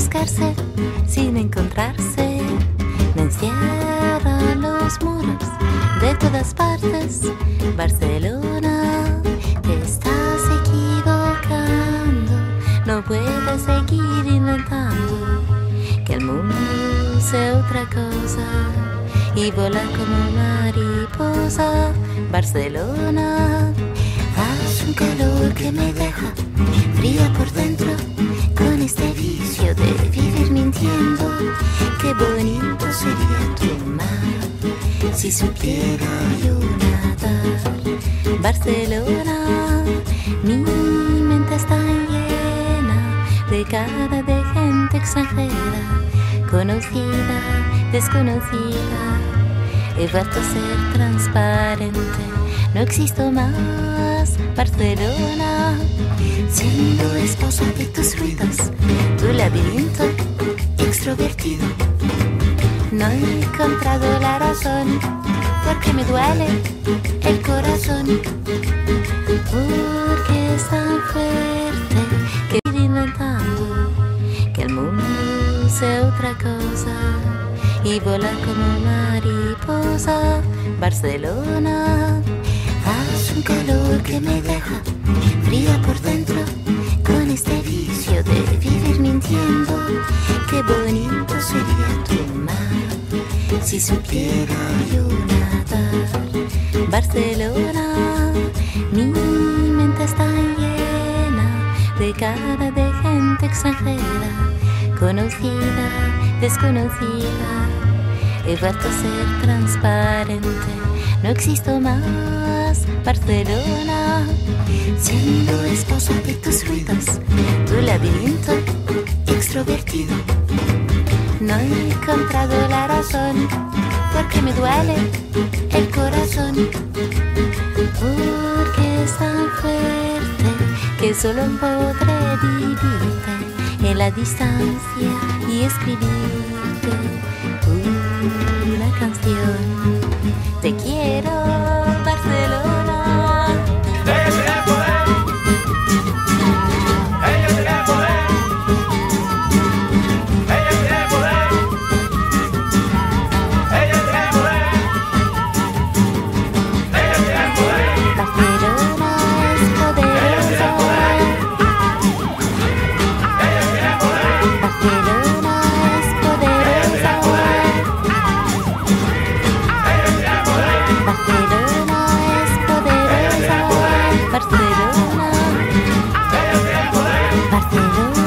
buscarse sin encontrarse. Me encierran los muros de todas partes. Barcelona, te estás equivocando. No puedes seguir inventando que el mundo sea otra cosa y volar como mariposa. Barcelona, hace un calor que me deja fría por dentro, con este vicio de vivir mintiendo. Qué bonito sería tu mar si supiera yo nadar. Barcelona, mi mente está llena de cara de gente extranjera, conocida, desconocida. He vuelto a ser transparente, no existo más. Barcelona, siendo esposa de tus ruidos, tu laberinto extrovertido. No he encontrado la razón, porque me duele el corazón, porque es tan fuerte que ir inventando que el mundo sea otra cosa y volar como mariposa. Barcelona, hace un calor que me deja fría por dentro, con este vicio de vivir mintiendo. Qué bonito sería tu mar si supiera yo nadar. Barcelona, mi mente está llena de cara de gente extranjera, conocida, desconocida. He vuelto a ser transparente, no existo más. Barcelona, siendo esposa de tus ruidos, tu laberinto extrovertido. No he encontrado la razón, porque me duele el corazón, porque es tan fuerte que solo podré vivirte en la distancia y escribirte una canción. Te quiero, Barcelona. Ella tiene poder. Ella tiene poder. Ella tiene poder. Ella tiene poder. Ella tiene poder. Barcelona es poderosa. Ella tiene poder. Barcelona es poderosa. Barcelona es poderosa. Barcelona. Barcelona.